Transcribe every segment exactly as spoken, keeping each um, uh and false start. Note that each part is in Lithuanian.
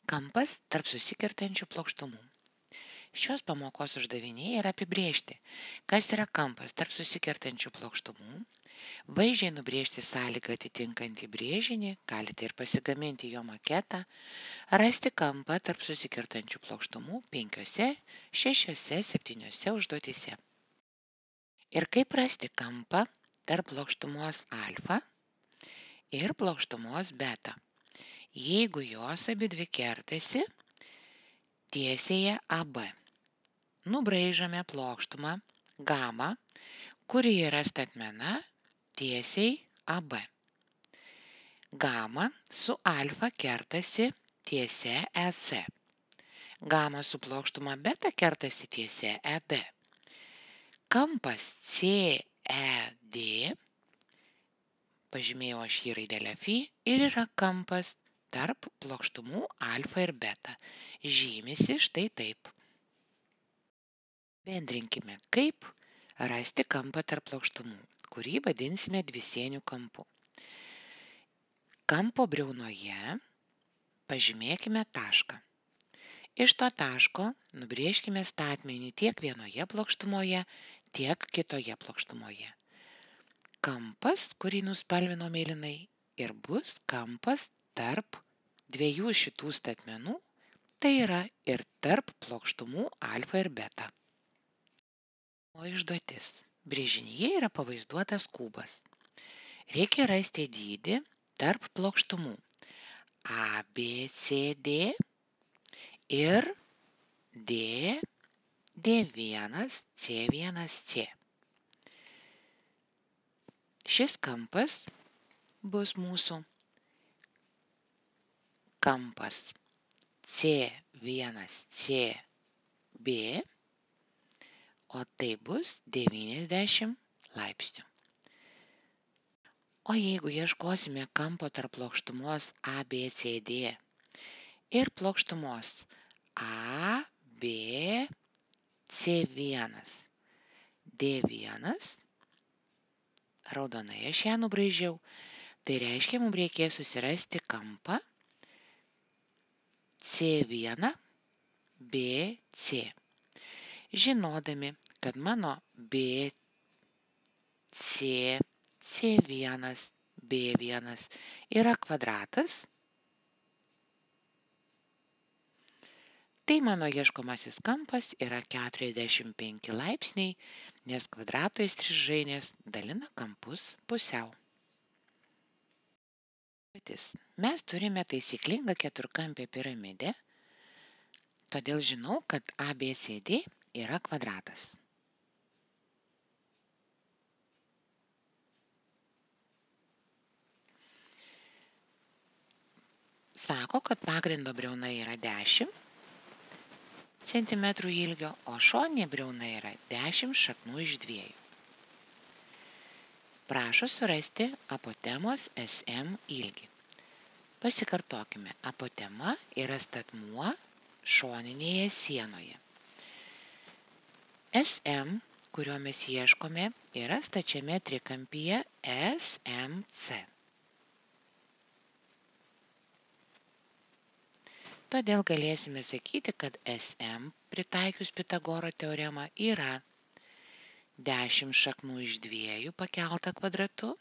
Kampas tarp susikertančių plokštumų. Šios pamokos uždaviniai yra apibrėžti, kas yra kampas tarp susikertančių plokštumų, vaizdžiai nubrėžti sąlygą atitinkantį brėžinį, galite ir pasigaminti jo maketą, rasti kampą tarp susikertančių plokštumų penkiose, šešiose, septyniose užduotyse. Ir kaip rasti kampą tarp plokštumos alfa ir plokštumos beta, jeigu jos abidvi kertasi tiesėje A B. Nubraižome plokštumą gamą, kuri yra statmena tiesiai A B. Gama su alfa kertasi tiesia E C. Gama su plokštuma beta kertasi tiesia E D. Kampas C E D, pažymėjau aš jį raidelę F, ir yra kampas tarp plokštumų alfa ir beta. Žymisi štai taip. Bendrinkime, kaip rasti kampą tarp plokštumų, kurį vadinsime dvisieniu kampu. Kampo briaunoje pažymėkime tašką. Iš to taško nubrėžkime statmenį tiek vienoje plokštumoje, tiek kitoje plokštumoje. Kampas, kurį nuspalvino mėlynai, ir bus kampas tarp dviejų šitų statmenų, tai yra ir tarp plokštumų alfa ir beta. O išduotis. Brėžinyje yra pavaizduotas kubas. Reikia rasti dydį tarp plokštumų A B C D ir D D vienas C vienas C. Šis kampas bus mūsų kampas C vienas C B, o tai bus devyniasdešimt laipsnių. O jeigu ieškosime kampo tarp plokštumos A B C D ir plokštumos A B C vienas D vienas, raudonai aš ją nubraižiau, tai reiškia, mums reikės susirasti kampą C vienas B C. Žinodami, kad mano B C C vienas B vienas yra kvadratas, tai mano ieškomasis kampas yra keturiasdešimt penki laipsniai, nes kvadrato įstrižainės dalina kampus pusiau. Mes turime taisyklingą keturkampę piramidę, todėl žinau, kad A B C D yra kvadratas. Sako, kad pagrindo briauna yra dešimt centimetrų ilgio, o šoninė briauna yra dešimt šaknų iš dviejų. Prašo surasti apotemos S M ilgį. Pasikartokime, apotema yra statmuo šoninėje sienoje. S M, kurio mes ieškome, yra stačiame trikampyje S M C. Todėl galėsime sakyti, kad S M pritaikius Pitagoro teoremą yra dešimt šaknų iš dviejų pakelta kvadratu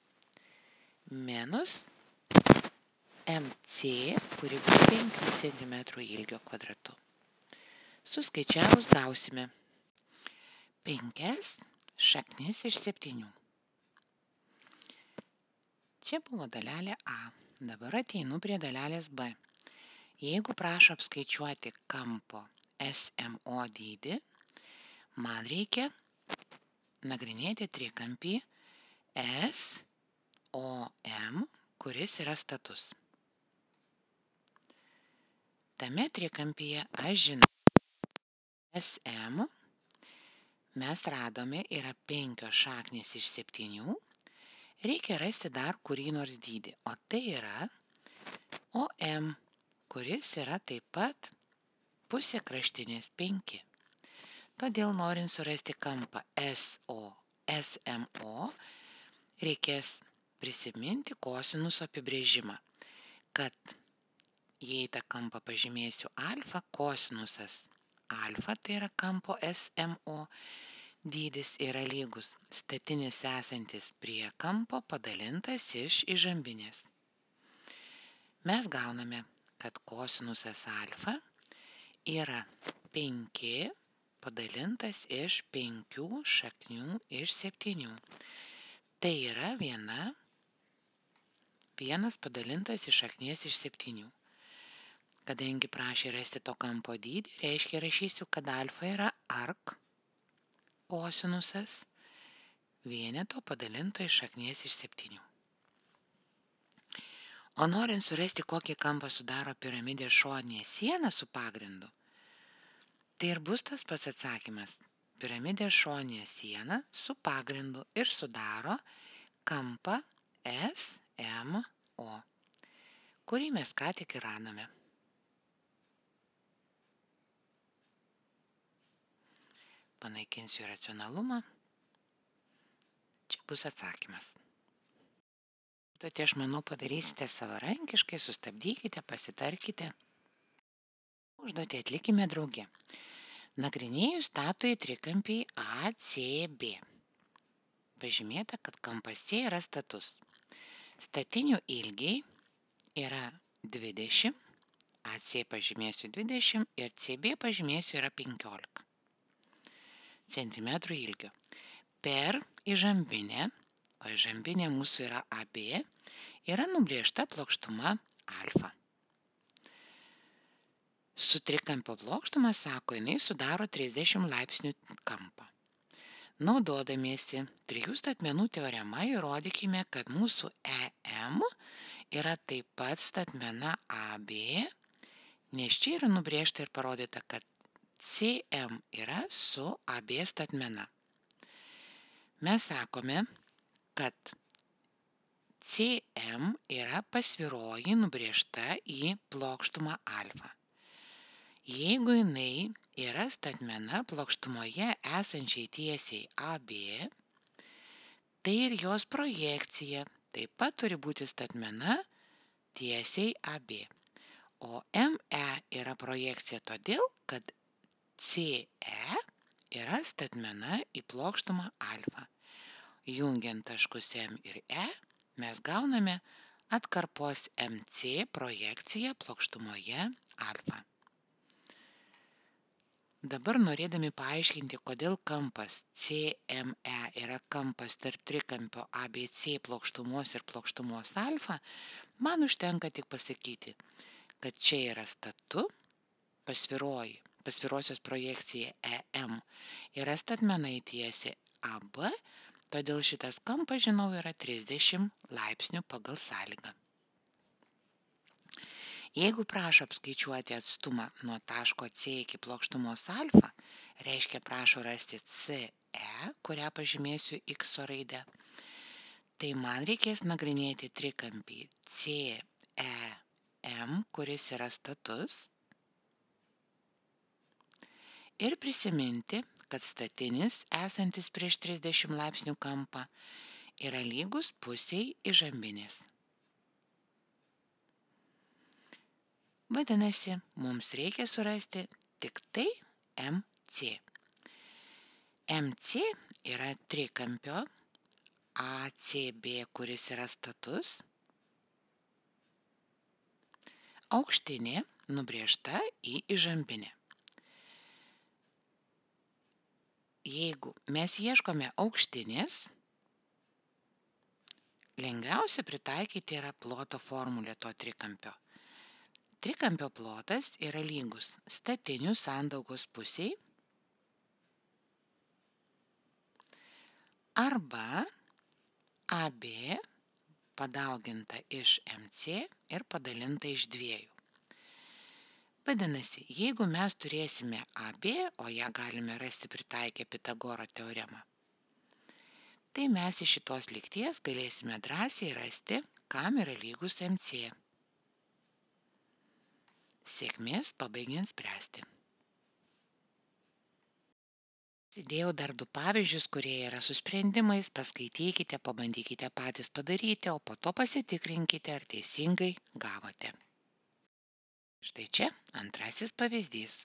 minus M C, kuri bus penkių centimetrų ilgio kvadratu. Suskaičiavus gausime penkias šaknis iš septynių. Čia buvo dalelė A. Dabar ateinu prie dalelės B. Jeigu prašo apskaičiuoti kampo S M O dydį, man reikia nagrinėti trikampį S O M, kuris yra status. Tame trikampyje aš žinau, S M mes radome yra penkios šaknys iš septynių, reikia rasti dar kurį nors dydį, o tai yra O M, kuris yra taip pat pusė kraštinės penki. Todėl norint surasti kampą S O, S M O, reikės prisiminti kosinuso apibrėžimą, kad jei tą kampą pažymėsiu alfa, kosinusas alfa, tai yra kampo S M O dydis yra lygus statinis esantis prie kampo padalintas iš įžambinės. Mes gauname, kad kosinusas alfa yra penki padalintas iš penkių šaknių iš septynių. Tai yra viena, vienas padalintas iš šaknies iš septynių. Kadangi prašė rasti to kampo dydį, reiškia rašysiu, kad alfa yra ark kosinusas vieneto padalinto iš šaknies iš septynių. O norint surasti, kokį kampą sudaro piramidės šoninė siena su pagrindu, tai ir bus tas pats atsakymas. Piramidės šoninė siena su pagrindu ir sudaro kampą S M O, kurį mes ką tik ir radome. Panaikinsiu racionalumą. Čia bus atsakymas. Užduotį, aš manau, padarysite savarankiškai, sustabdykite, pasitarkite. Užduotį atlikime drauge. Nagrinėju statųjį trikampį A C B. Pažymėta, kad kampas C yra status. Statinių ilgiai yra dvidešimt, A C pažymėsiu dvidešimt ir C B pažymėsiu yra penkiolika centimetrų ilgio. Per įžambinę, o įžambinė mūsų yra A B, yra nubrėžta plokštuma alfa. Su trikampio plokštuma, sako, jinai sudaro trisdešimt laipsnių kampą. Naudodamiesi trijų statmenų teorema įrodykime, kad mūsų E M yra taip pat statmena A B, nes čia yra nubrėžta ir parodyta, kad C M yra su A B statmena. Mes sakome, kad C M yra pasviroji nubrėžta į plokštumą alfa. Jeigu jinai yra statmena plokštumoje esančiai tiesiai A B, tai ir jos projekcija taip pat turi būti statmena tiesiai A B. O M E yra projekcija todėl, kad C E yra statmena į plokštumą alfa. Jungiant taškus M ir E, mes gauname atkarpos M C projekciją plokštumoje alfa. Dabar norėdami paaiškinti, kodėl kampas C M E yra kampas tarp trikampio A B C plokštumos ir plokštumos alfa, man užtenka tik pasakyti, kad čia yra statu, pasviroji, pasvirosios projekcija E M yra statmena į tiesiai A B, todėl šitas kampas, žinau, yra trisdešimt laipsnių pagal sąlygą. Jeigu prašo apskaičiuoti atstumą nuo taško C iki plokštumos alfa, reiškia prašo rasti C E, kurią pažymėsiu X raidę, tai man reikės nagrinėti trikampį C E M, kuris yra status, ir prisiminti, kad statinis, esantis prieš trisdešimt laipsnių kampą, yra lygus pusiai įžambinės. Vadinasi, mums reikia surasti tik tai M C. M C yra trikampio A C B, kuris yra status, aukštinė nubrėžta į įžambinę. Jeigu mes ieškome aukštinės, lengviausia pritaikyti yra ploto formulę to trikampio. Trikampio plotas yra lygus statinių sandaugos pusiai arba A B padauginta iš M C ir padalinta iš dviejų. Vadinasi, jeigu mes turėsime A B, o ją galime rasti pritaikę Pitagoro teoremą, tai mes iš šitos lygties galėsime drąsiai rasti, kam yra lygus M C. Sėkmės pabaigiant spręsti. Įdėjau dar du pavyzdžius, kurie yra su sprendimais, paskaitykite, pabandykite patys padaryti, o po to pasitikrinkite, ar teisingai gavote. Štai čia antrasis pavyzdys.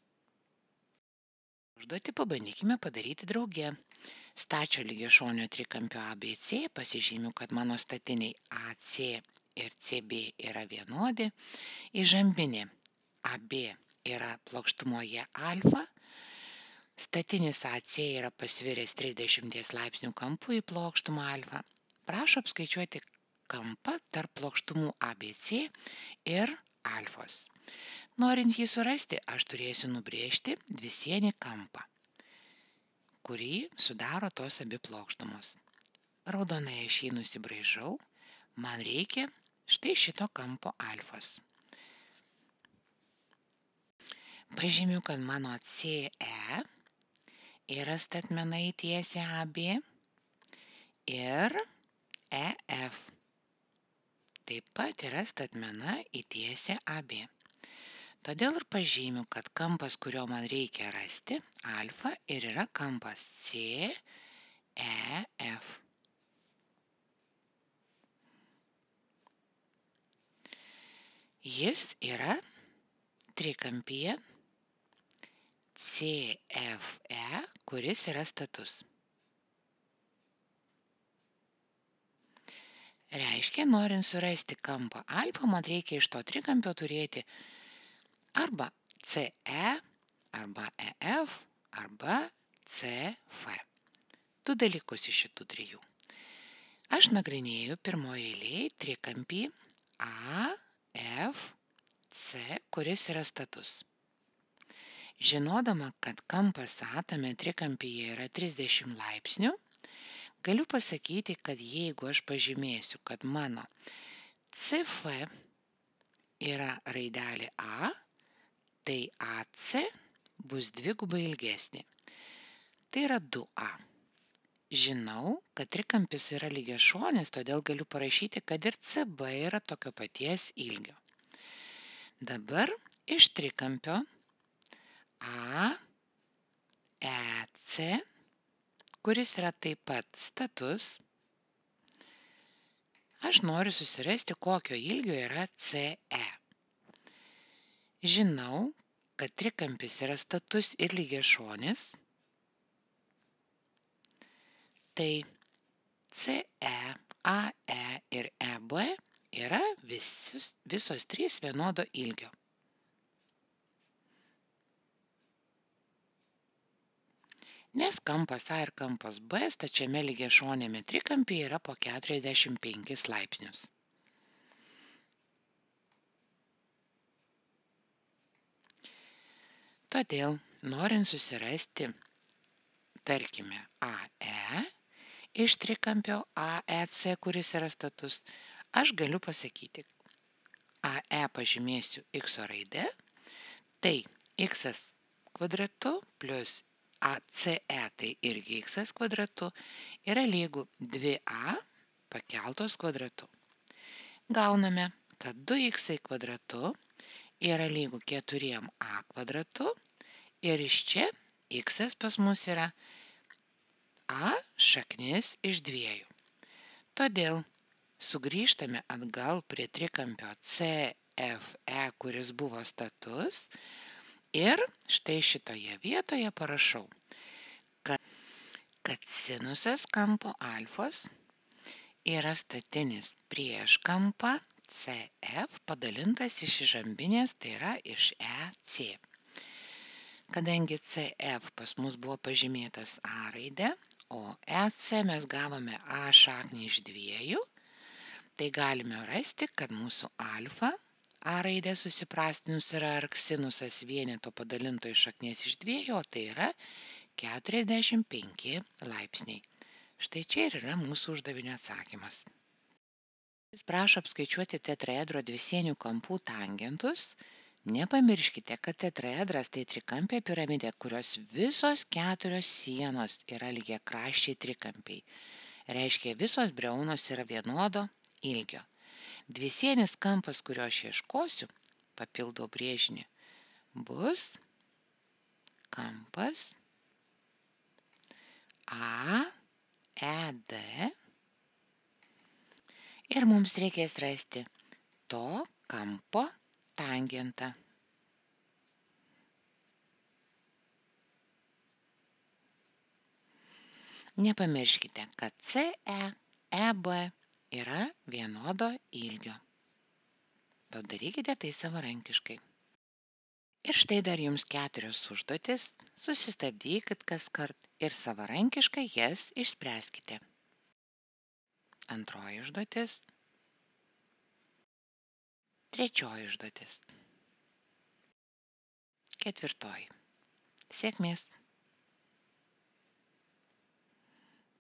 Užduotį pabandykime padaryti drauge. Stačio lygiašonio trikampio A B C pasižymiu, kad mano statiniai A C ir C B yra vienodi. Įžambinė A B yra plokštumoje alfa. Statinis A C yra pasviręs trisdešimties laipsnių kampu į plokštumą alfa. Prašo apskaičiuoti kampą tarp plokštumų A B C ir alfos. Norint jį surasti, aš turėsiu nubrėžti dvisienį kampą, kurį sudaro tos abi plokštumos. Raudonai aš jį nusibraižau, man reikia štai šito kampo alfos. Pažymiu, kad mano C E yra statmenai tiesiai A B ir E F taip pat yra statmena į tiesę A B. Todėl ir pažymiu, kad kampas, kurio man reikia rasti, alfa, ir yra kampas C E F. Jis yra trikampyje C F E, kuris yra status. Reiškia, norint surasti kampą alfa, man reikia iš to trikampio turėti arba C E, arba E F, arba C F. Du dalykus iš šitų trijų. Aš nagrinėju pirmoje eilėje trikampį A F C, kuris yra status. Žinodama, kad kampas A tame trikampyje yra trisdešimt laipsnių, galiu pasakyti, kad jeigu aš pažymėsiu, kad mano C F yra raidelė A, tai A C bus dvigubai ilgesnė. Tai yra du A. Žinau, kad trikampis yra lygiašonis, todėl galiu parašyti, kad ir C B yra tokio paties ilgio. Dabar iš trikampio A E C, kuris yra taip pat status, aš noriu susirasti, kokio ilgio yra C E. Žinau, kad trikampis yra status ir lygiašonis, tai C E, A E ir E B yra visus, visos trys vienodo ilgio. Nes kampas A ir kampas B stačiame lygiašonėme trikampyje yra po keturiasdešimt penkis laipsnius. Todėl, norint susirasti, tarkime, A E iš trikampio A E C, kuris yra status, aš galiu pasakyti, A E pažymėsiu X raide, tai X kvadratu plus A C E, tai irgi X kvadratu, yra lygu dvi A pakeltos kvadratu. Gauname, kad du X kvadratu yra lygu keturi A kvadratu ir iš čia X pas mus yra A šaknis iš dviejų. Todėl sugrįžtame atgal prie trikampio C F E, kuris buvo status, ir štai šitoje vietoje parašau, kad, kad sinusas kampo alfos yra statinis prieš kampą C F padalintas iš įžambinės, tai yra iš E C. Kadangi C F pas mus buvo pažymėtas A raide, o E C mes gavome A šaknį iš dviejų, tai galime rasti, kad mūsų alfa, A raidė susiprastinus yra arksinusas vieneto padalinto iš šaknies iš dviejų, o tai yra keturiasdešimt penki laipsniai. Štai čia ir yra mūsų uždavinio atsakymas. Jis prašo apskaičiuoti tetraedro dvisienių kampų tangentus. Nepamirškite, kad tetraedras tai trikampė piramidė, kurios visos keturios sienos yra lygiakraščiai trikampiai. Reiškia, visos briaunos yra vienodo ilgio. Dvisienis kampas, kurio aš ieškosiu, papildau brėžinį, bus kampas A E D ir mums reikės rasti to kampo tangentą. Nepamirškite, kad C E, E B yra vienodo ilgio. Padarykite tai savarankiškai. Ir štai dar jums keturios užduotis, susistabdykit kaskart ir savarankiškai jas išspręskite. Antroji užduotis. Trečioji užduotis. Ketvirtoji. Sėkmės.